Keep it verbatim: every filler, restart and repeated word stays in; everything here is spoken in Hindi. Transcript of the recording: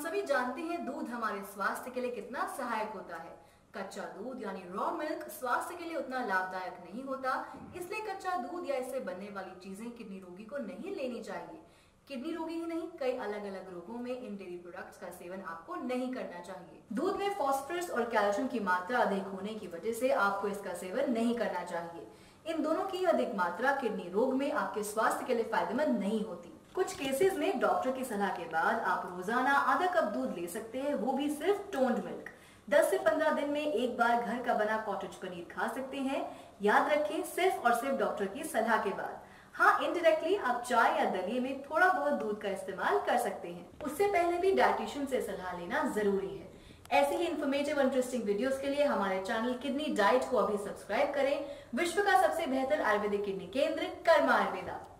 सभी जानते हैं दूध हमारे स्वास्थ्य के लिए कितना सहायक होता है। कच्चा दूध यानी रॉ मिल्क स्वास्थ्य के लिए उतना लाभदायक नहीं होता, इसलिए कच्चा दूध या इससे बनने वाली चीजें किडनी रोगी को नहीं लेनी चाहिए। किडनी रोगी ही नहीं, कई अलग अलग रोगों में इन डेयरी प्रोडक्ट्स का सेवन आपको नहीं करना चाहिए। दूध में फास्फोरस और कैल्शियम की मात्रा अधिक होने की वजह से आपको इसका सेवन नहीं करना चाहिए। इन दोनों की अधिक मात्रा किडनी रोग में आपके स्वास्थ्य के लिए फायदेमंद नहीं होती। कुछ केसेस में डॉक्टर की सलाह के बाद आप रोजाना आधा कप दूध ले सकते हैं, वो भी सिर्फ टोन्ड मिल्क। दस से पंद्रह दिन में एक बार घर का बना कॉटेज पनीर खा सकते हैं। याद रखें, सिर्फ और सिर्फ डॉक्टर की सलाह के बाद। हाँ, इनडायरेक्टली आप चाय या दलिए में थोड़ा बहुत दूध का इस्तेमाल कर सकते हैं। उससे पहले भी डाइटिशियन से सलाह लेना जरूरी है। ऐसी ही इन्फॉर्मेटिव इंटरेस्टिंग वीडियोस के लिए हमारे चैनल किडनी डाइट को अभी सब्सक्राइब करें। विश्व का सबसे बेहतर आयुर्वेदिक किडनी केंद्र कर्मा आयुर्वेदा।